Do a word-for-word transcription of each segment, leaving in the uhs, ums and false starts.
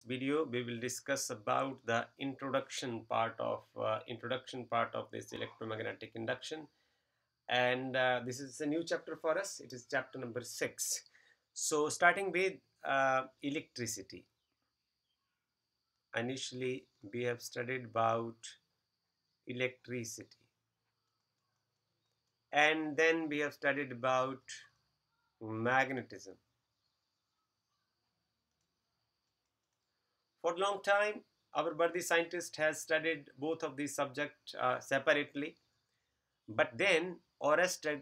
video we will discuss about the introduction part of uh, introduction part of this electromagnetic induction, and uh, this is a new chapter for us. It is chapter number six. So starting with uh, electricity. Initially we have studied about electricity, and then we have studied about magnetism. For a long time our worthy scientist has studied both of these subjects uh, separately, but then Oersted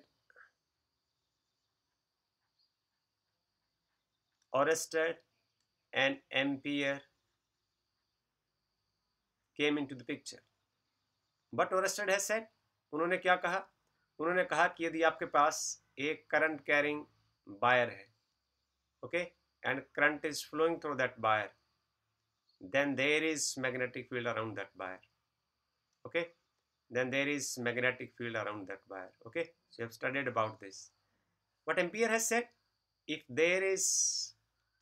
Oersted and Ampere came into the picture. But Oersted has said, उन्होंने क्या कहा? उन्होंने कहा कि यदि आपके पास एक करंट कैरिंग वायर है, okay, and current is flowing through that wire, then there is magnetic field around that wire, okay, then there is magnetic field around that wire, okay. So you have studied about this. What Ampere has said, if there is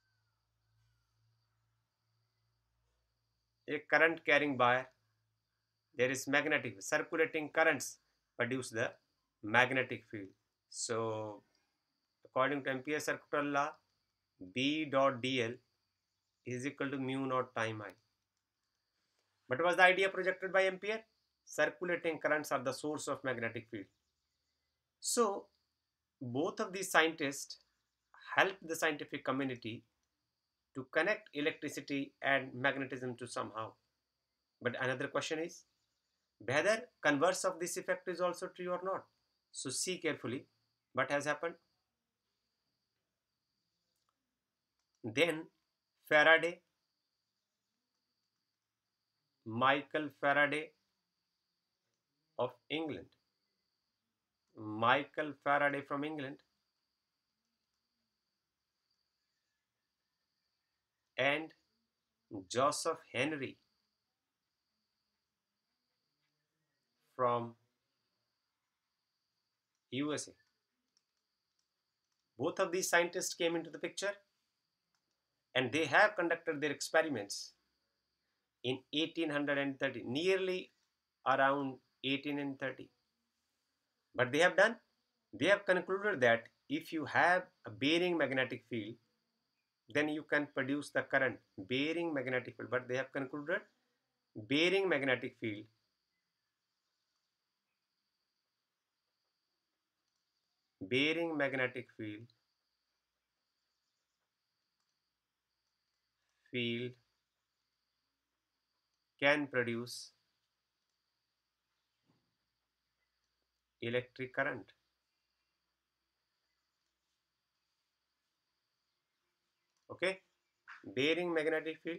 a current carrying wire, there is magnetic circulating currents produce the magnetic field. So according to Ampere's circular law, B dot dl is equal to mu naught time I. What was the idea projected by Ampere? Circulating currents are the source of magnetic field. So both of these scientists helped the scientific community to connect electricity and magnetism to somehow. But another question is whether converse of this effect is also true or not. So see carefully what has happened. Then Faraday, Michael Faraday of England, Michael Faraday from England, and Joseph Henry from U S A. Both of these scientists came into the picture, and they have conducted their experiments in eighteen thirty, nearly around eighteen thirty. What they have done? They have concluded that if you have a bearing magnetic field, then you can produce the current. Bearing magnetic field. But they have concluded bearing magnetic field bearing magnetic field field can produce electric current. Okay, bearing magnetic field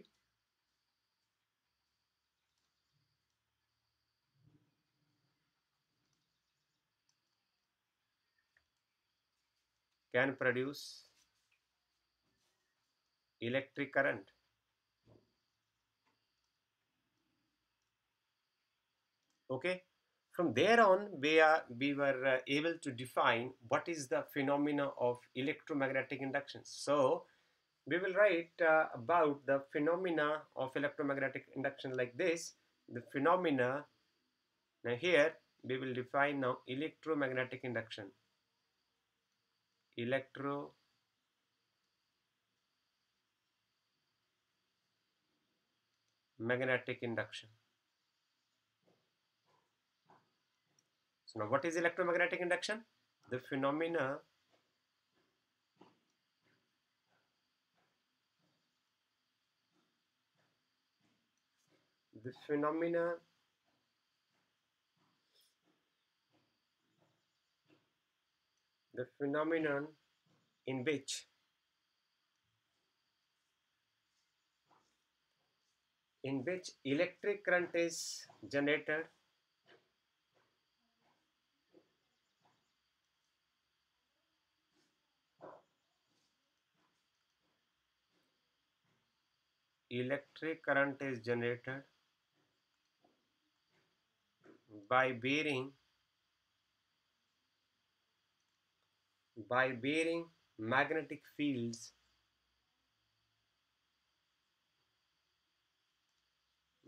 can produce electric current. Okay, from there on we are we were uh, able to define what is the phenomena of electromagnetic induction. So we will write uh, about the phenomena of electromagnetic induction like this. The phenomena, now here we will define now electromagnetic induction. Electromagnetic induction. So now what is electromagnetic induction? The phenomena the phenomena the phenomenon in which in which electric current is generated electric current is generated by bearing by bearing magnetic fields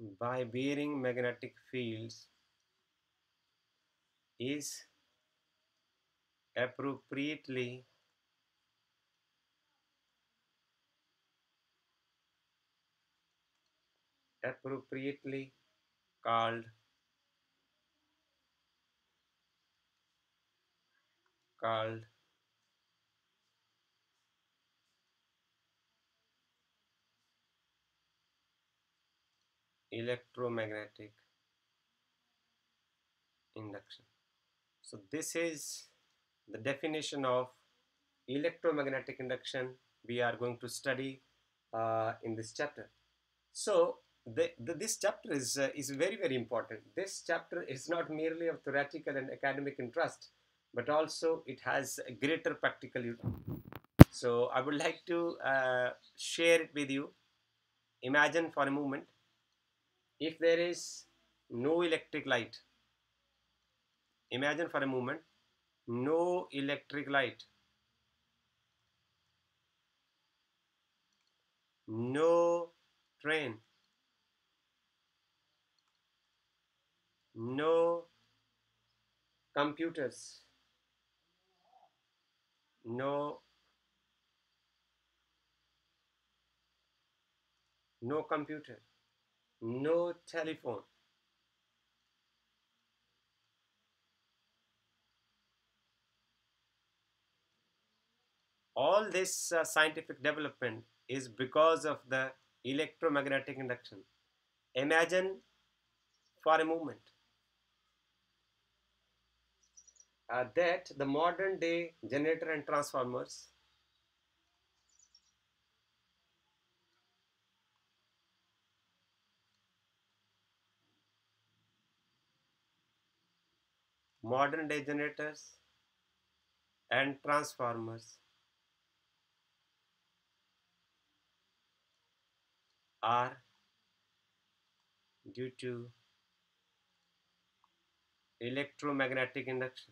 by bearing magnetic fields is appropriately appropriately called called electromagnetic induction. So this is the definition of electromagnetic induction we are going to study uh, in this chapter. So the, the, this chapter is uh, is very very important. This chapter is not merely of theoretical and academic interest, but also it has a greater practical utility. So I would like to uh, share it with you. Imagine for a moment, if there is no electric light. Imagine for a moment, no electric light, no train, no computers, no no computer, no telephone. All this uh, scientific development is because of the electromagnetic induction. Imagine for a moment uh, that the modern day generator and transformers modern day generators and transformers are due to electromagnetic induction.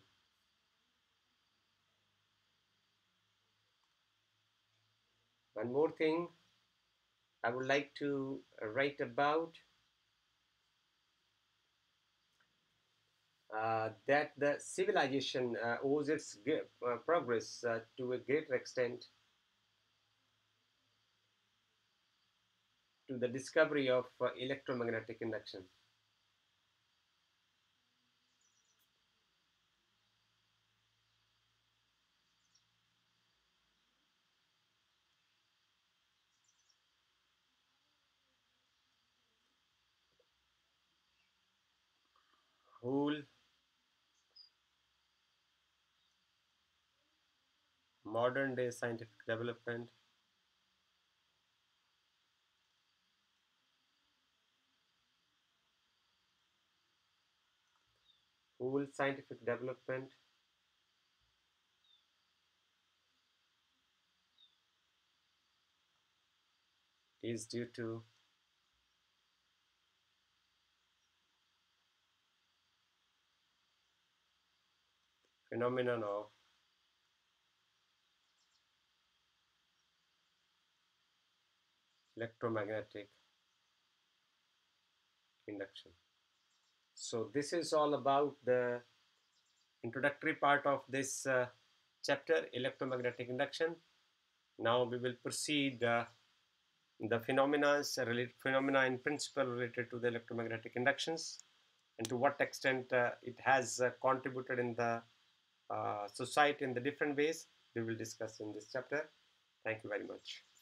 One more thing I would like to write about uh, that the civilization uh, owes its uh, progress uh, to a greater extent to the discovery of uh, electromagnetic induction. Whole modern day scientific development whole scientific development is due to phenomenon of electromagnetic induction. So this is all about the introductory part of this uh, chapter, electromagnetic induction. Now we will proceed uh, the phenomena related phenomena in principle related to the electromagnetic inductions and to what extent uh, it has uh, contributed in the uh, society in the different ways we will discuss in this chapter. Thank you very much.